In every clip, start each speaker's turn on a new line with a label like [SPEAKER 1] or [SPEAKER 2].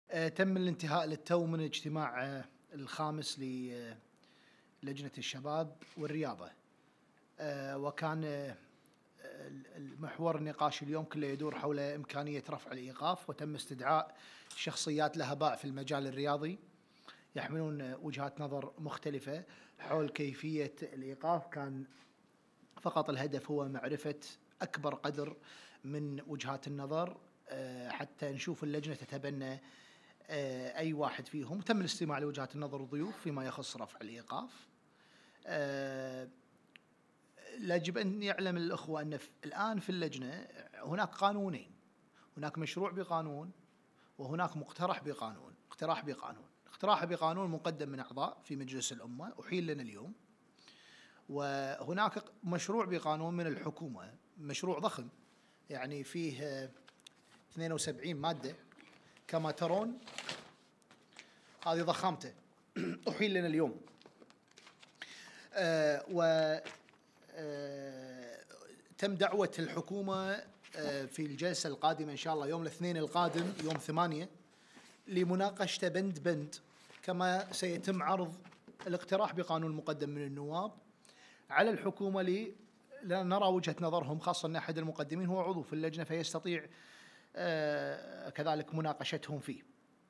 [SPEAKER 1] تم الانتهاء للتو من الاجتماع الخامس للجنة الشباب والرياضة. وكان المحور النقاش اليوم كله يدور حول إمكانية رفع الإيقاف، وتم استدعاء شخصيات لها باع في المجال الرياضي يحملون وجهات نظر مختلفة حول كيفية الإيقاف. كان فقط الهدف هو معرفة أكبر قدر من وجهات النظر حتى نشوف اللجنة تتبنى أي واحد فيهم. تم الاستماع لوجهات النظر الضيوف فيما يخص رفع الإيقاف. يجب أن يعلم الأخوة أن الآن في اللجنة هناك قانونين، هناك مشروع بقانون وهناك مقترح بقانون. اقتراح بقانون مقدم من أعضاء في مجلس الأمة أحيل لنا اليوم، وهناك مشروع بقانون من الحكومة، مشروع ضخم يعني فيه 72 مادة كما ترون، هذه ضخامته أحيل لنا اليوم. تم دعوة الحكومة في الجلسة القادمة إن شاء الله يوم الاثنين القادم يوم 8 لمناقشة بند بند، كما سيتم عرض الاقتراح بقانون مقدم من النواب على الحكومة لنرى وجهة نظرهم، خاصة أن أحد المقدمين هو عضو في اللجنة فيستطيع كذلك مناقشتهم فيه.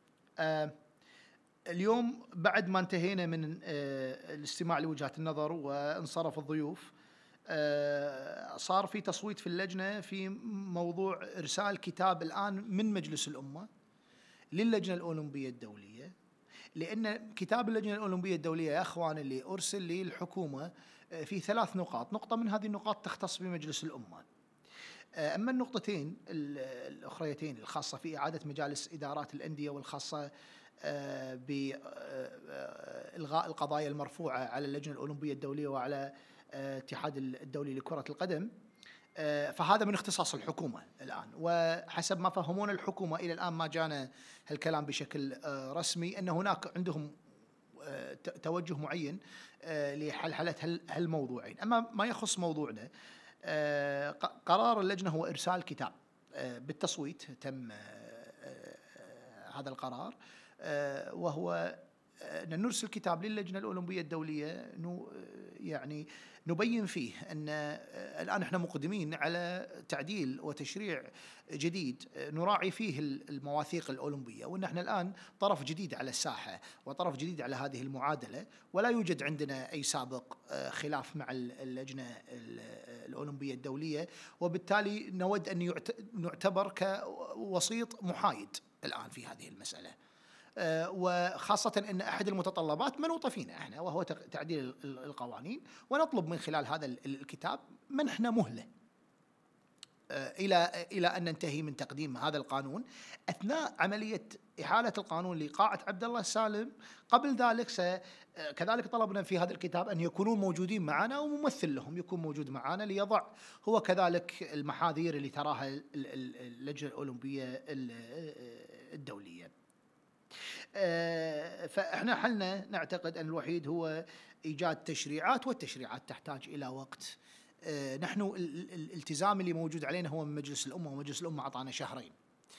[SPEAKER 1] اليوم بعد ما انتهينا من الاستماع لوجهات النظر وانصرف الضيوف، صار في تصويت في اللجنة في موضوع إرسال كتاب الآن من مجلس الأمة للجنة الأولمبية الدولية، لأن كتاب اللجنة الأولمبية الدولية يا أخوان اللي أرسل للحكومة في 3 نقاط. نقطة من هذه النقاط تختص بمجلس الأمة، أما النقطتين الأخريتين الخاصة في إعادة مجالس إدارات الأندية والخاصة بإلغاء القضايا المرفوعة على اللجنة الأولمبية الدولية وعلى الاتحاد الدولي لكرة القدم، فهذا من اختصاص الحكومة الآن. وحسب ما فهمونا الحكومة إلى الآن ما جانا هالكلام بشكل رسمي أن هناك عندهم توجه معين لحلحلة هالموضوعين. أما ما يخص موضوعنا، قرار اللجنة هو إرسال كتاب بالتصويت. تم هذا القرار، وهو أن نرسل كتاب للجنة الأولمبية الدولية يعني نبين فيه أن الآن احنا مقدمين على تعديل وتشريع جديد نراعي فيه المواثيق الأولمبية، وأن احنا الآن طرف جديد على الساحة وطرف جديد على هذه المعادلة، ولا يوجد عندنا أي سابق خلاف مع اللجنة الأولمبية الدولية، وبالتالي نود أن نعتبر كوسيط محايد الآن في هذه المسألة. وخاصة أن أحد المتطلبات منوطة فينا احنا وهو تعديل القوانين، ونطلب من خلال هذا الكتاب منحنا مهلة إلى أن ننتهي من تقديم هذا القانون أثناء عملية إحالة القانون لقاعة عبد الله السالم. قبل ذلك كذلك طلبنا في هذا الكتاب أن يكونون موجودين معنا وممثل لهم يكون موجود معنا ليضع هو كذلك المحاذير اللي تراها اللجنة الأولمبية الدولية. فإحنا حلنا نعتقد أن الوحيد هو إيجاد تشريعات، والتشريعات تحتاج إلى وقت. نحن الالتزام اللي موجود علينا هو من مجلس الأمة، ومجلس الأمة أعطانا 2 شهر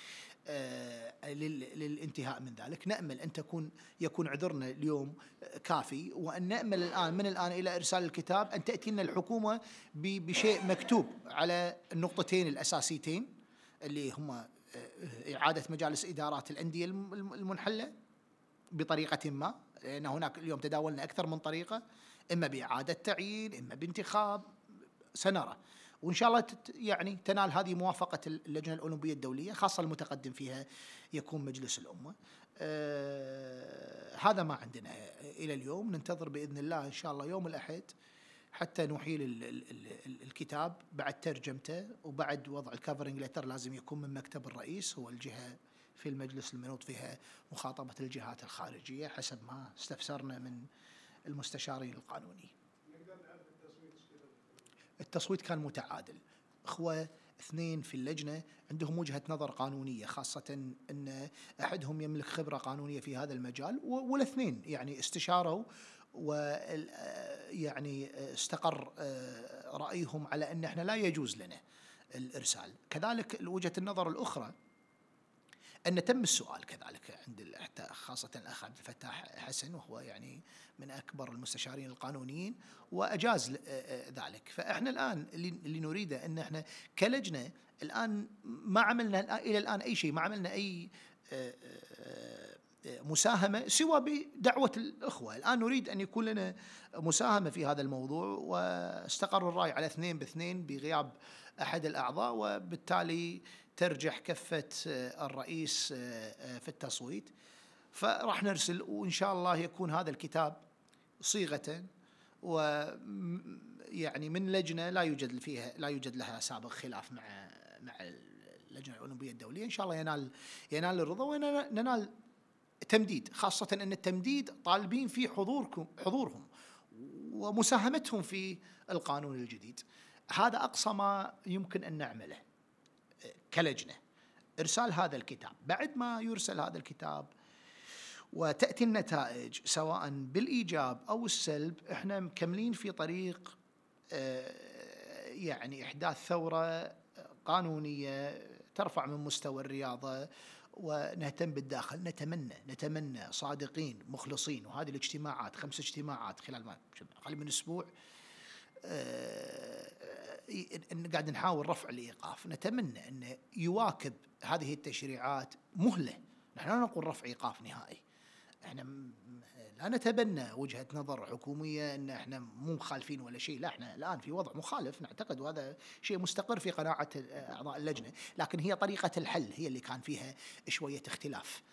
[SPEAKER 1] للانتهاء من ذلك. نأمل أن يكون عذرنا اليوم كافي، وأن نأمل من الآن إلى إرسال الكتاب أن تأتي لنا الحكومة بشيء مكتوب على النقطتين الأساسيتين اللي هما إعادة مجالس إدارات الأندية المنحلة بطريقة ما، لأن هناك اليوم تداولنا أكثر من طريقة، إما بإعادة تعيين إما بانتخاب، سنرى. وإن شاء الله يعني تنال هذه موافقة اللجنة الأولمبية الدولية، خاصة المتقدم فيها يكون مجلس الأمة. هذا ما عندنا إلى اليوم. ننتظر بإذن الله إن شاء الله يوم الأحد حتى نحيل الكتاب بعد ترجمته وبعد وضع الكفرنج لتر. لازم يكون من مكتب الرئيس، هو الجهة في المجلس المنوط فيها مخاطبة الجهات الخارجية حسب ما استفسرنا من المستشارين القانوني. التصويت كان متعادل، أخوة 2 في اللجنة عندهم وجهة نظر قانونية، خاصة أن أحدهم يملك خبرة قانونية في هذا المجال، والاثنين يعني استشاروا ويعني استقر رأيهم على أن احنا لا يجوز لنا الإرسال. كذلك وجهة النظر الأخرى أن تم السؤال كذلك عند خاصة الأخ عبد الفتاح حسن، وهو يعني من أكبر المستشارين القانونيين، وأجاز ذلك. فإحنا الآن اللي نريده أن إحنا كلجنة الآن ما عملنا إلى الآن أي شيء، ما عملنا أي مساهمة سوى بدعوة الأخوة. الآن نريد أن يكون لنا مساهمة في هذا الموضوع، واستقر الرأي على 2-2 بغياب أحد الأعضاء، وبالتالي ترجح كفة الرئيس في التصويت. فراح نرسل، وإن شاء الله يكون هذا الكتاب صيغة ويعني من لجنة لا يوجد لها سابق خلاف مع اللجنة الأولمبية الدولية. إن شاء الله ينال الرضا وننال تمديد، خاصة أن التمديد طالبين في حضورهم ومساهمتهم في القانون الجديد. هذا أقصى ما يمكن أن نعمله كلجنة، إرسال هذا الكتاب. بعد ما يرسل هذا الكتاب وتأتي النتائج سواء بالإيجاب أو السلب، إحنا مكملين في طريق يعني إحداث ثورة قانونية ترفع من مستوى الرياضة، ونهتم بالداخل. نتمنى صادقين مخلصين، وهذه الاجتماعات 5 اجتماعات خلال ما أقل من أسبوع قاعد نحاول رفع الإيقاف. نتمنى أن يواكب هذه التشريعات مهلة. نحن لا نقول رفع إيقاف نهائي، احنا لا نتبنى وجهة نظر حكومية ان احنا مو مخالفين ولا شيء، لا، احنا الان في وضع مخالف نعتقد، وهذا شيء مستقر في قناعة اعضاء اللجنة، لكن هي طريقة الحل هي اللي كان فيها شوية اختلاف.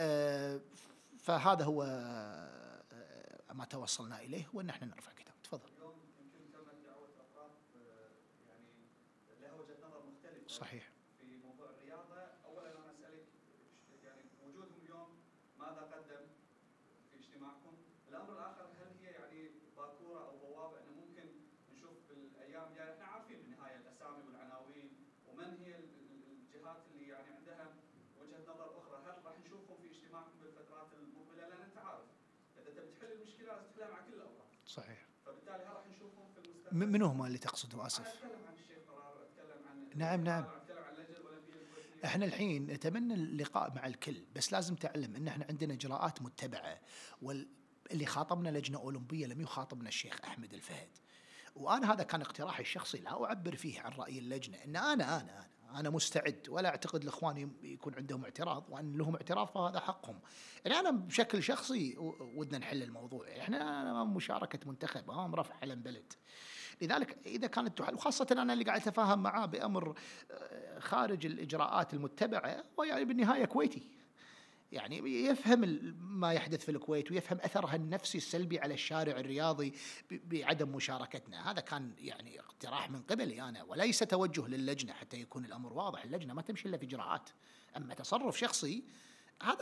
[SPEAKER 1] فهذا هو ما توصلنا اليه، وان احنا نرفع كتاب. تفضل.
[SPEAKER 2] اليوم يمكن تمت دعوة اطراف يعني لها وجهة نظر مختلفة.
[SPEAKER 1] صحيح.
[SPEAKER 2] في موضوع الرياضة، اولا انا اسالك يعني وجودهم اليوم ماذا قدم في اجتماعكم؟ الامر الاخر، هل هي يعني باكوره او بوابه انه ممكن نشوف بالايام الجايه، احنا عارفين بالنهايه الاسامي والعناوين ومن هي الجهات اللي يعني عندها وجهه نظر اخرى، هل راح نشوفهم في اجتماعكم بالفترات المقبله؟ لان انت عارف اذا تبي تحل المشكله لازم تحلها مع كل الاطراف.
[SPEAKER 1] صحيح.
[SPEAKER 2] فبالتالي هل راح نشوفهم في المستقبل؟
[SPEAKER 1] من هم اللي تقصده؟ اسف.
[SPEAKER 2] انا اتكلم عن الشيخ قرار، اتكلم عن
[SPEAKER 1] نعم.
[SPEAKER 2] اتكلم عن اللجنه الاولمبيه الكويتيه.
[SPEAKER 1] احنا الحين نتمنى اللقاء مع الكل، بس لازم تعلم ان احنا عندنا اجراءات متبعه، واللي خاطبنا لجنه اولمبيه لم يخاطبنا الشيخ احمد الفهد. وانا هذا كان اقتراحي الشخصي، لا اعبر فيه عن راي اللجنه، ان انا مستعد، ولا اعتقد الاخوان يكون عندهم اعتراض، وان لهم اعتراض فهذا حقهم. يعني انا بشكل شخصي ودنا نحل الموضوع، احنا امام مشاركه منتخب، امام رفع علم بلد. لذلك إذا كانت تحل، وخاصة أنا اللي قاعد أتفاهم معاه بأمر خارج الإجراءات المتبعة، ويعني بالنهاية كويتي، يعني يفهم ما يحدث في الكويت، ويفهم أثرها النفسي السلبي على الشارع الرياضي بعدم مشاركتنا. هذا كان يعني اقتراح من قبلي أنا، وليس توجه للجنة، حتى يكون الأمر واضح. اللجنة ما تمشي إلا في إجراءات، أما تصرف شخصي هذا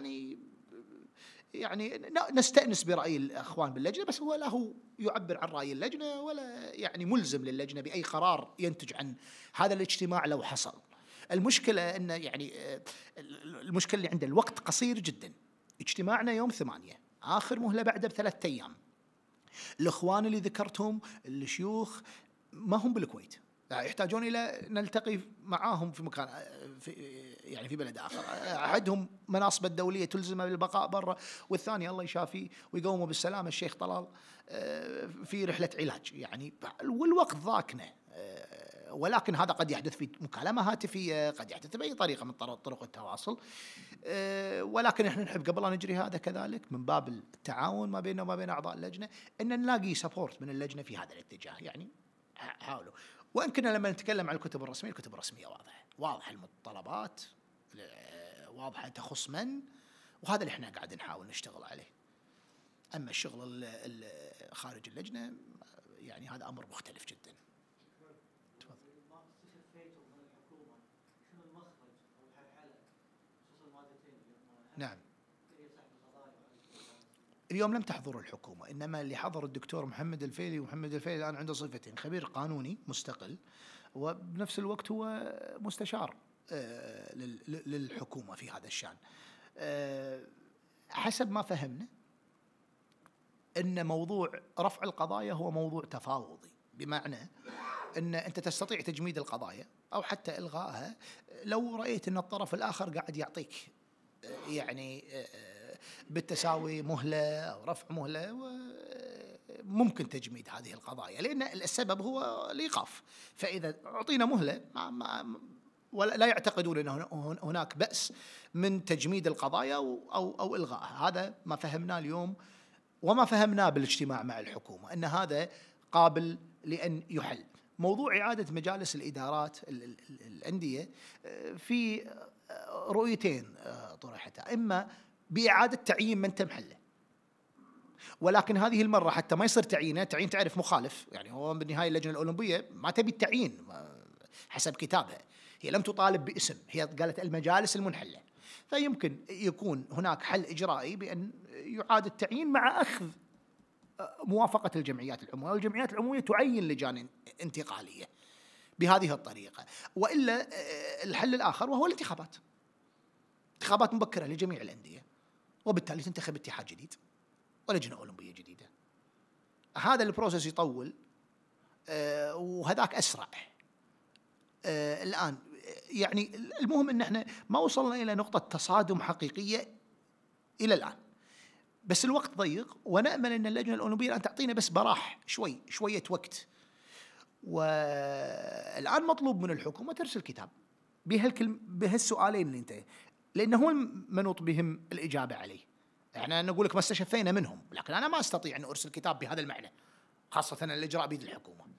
[SPEAKER 1] يعني نستأنس برأي الأخوان باللجنة، بس هو لا يعبر عن رأي اللجنة، ولا يعني ملزم للجنة بأي قرار ينتج عن هذا الاجتماع لو حصل. المشكلة أن يعني المشكلة اللي عنده الوقت قصير جدا. اجتماعنا يوم 8، آخر مهلة بعده ب3 أيام. الأخوان اللي ذكرتهم الشيوخ ما هم بالكويت، يحتاجون إلى نلتقي معاهم في مكان يعني في بلد آخر. أحدهم مناصب الدولية تلزمه بالبقاء برا، والثاني الله يشافيه ويقومه بالسلامة الشيخ طلال في رحلة علاج يعني، والوقت ضاقنا. ولكن هذا قد يحدث في مكالمة هاتفية، قد يحدث بأي طريقة من طرق التواصل. ولكن احنا نحب قبل أن نجري هذا كذلك من باب التعاون ما بيننا وما بين أعضاء اللجنة، أن نلاقي سبورت من اللجنة في هذا الاتجاه. يعني حاولوا. ويمكن لما نتكلم عن الكتب الرسمية، الكتب الرسمية واضحة المتطلبات، واضحة تخص من، وهذا اللي احنا قاعد نحاول نشتغل عليه. أما الشغل خارج اللجنة يعني هذا أمر مختلف جدا. تفضل.
[SPEAKER 3] ما استشفيتوا من الحكومة شنو المخرج أو الحلحلة خصوصا المادتين
[SPEAKER 1] نعم. اليوم لم تحضر الحكومة، إنما اللي حضر الدكتور محمد الفيلي، ومحمد الفيلي الآن عنده صفتين: خبير قانوني مستقل، وبنفس الوقت هو مستشار للحكومة في هذا الشأن. حسب ما فهمنا أن موضوع رفع القضايا هو موضوع تفاوضي، بمعنى أن أنت تستطيع تجميد القضايا أو حتى إلغائها لو رأيت أن الطرف الآخر قاعد يعطيك يعني بالتساوي مهلة أو رفع مهلة، ممكن تجميد هذه القضايا، لأن السبب هو الإيقاف. فإذا أعطينا مهلة ولا لا يعتقدون أن هناك بأس من تجميد القضايا أو إلغائها. هذا ما فهمناه اليوم وما فهمناه بالاجتماع مع الحكومة، أن هذا قابل لأن يحل. موضوع إعادة مجالس الإدارات الأندية في رؤيتين طرحتها، إما بإعادة تعيين من تم حله، ولكن هذه المرة حتى ما يصير تعيين تعرف مخالف، يعني هو بالنهاية اللجنة الأولمبية ما تبي التعيين حسب كتابها، هي لم تطالب باسم، هي قالت المجالس المنحلة. فيمكن يكون هناك حل إجرائي بأن يعاد التعيين مع أخذ موافقة الجمعيات العمومية، والجمعيات العمومية تعين لجان انتقالية بهذه الطريقة. وإلا الحل الآخر وهو الانتخابات، انتخابات مبكرة لجميع الأندية، وبالتالي تنتخب اتحاد جديد ولجنة أولمبية جديدة. هذا البروسيس يطول وهذاك أسرع. الآن يعني المهم أن احنا ما وصلنا إلى نقطة تصادم حقيقية إلى الآن، بس الوقت ضيق، ونأمل أن اللجنة الأولمبية الآن تعطينا بس براح شوية وقت. والآن مطلوب من الحكومة ترسل كتاب بهالسؤالين اللي انت، لأنه هو المنوط بهم الإجابة عليه. احنا نقول لك ما استشفينا منهم، لكن أنا ما أستطيع أن أرسل كتاب بهذا المعنى، خاصة الإجراء بيد الحكومة.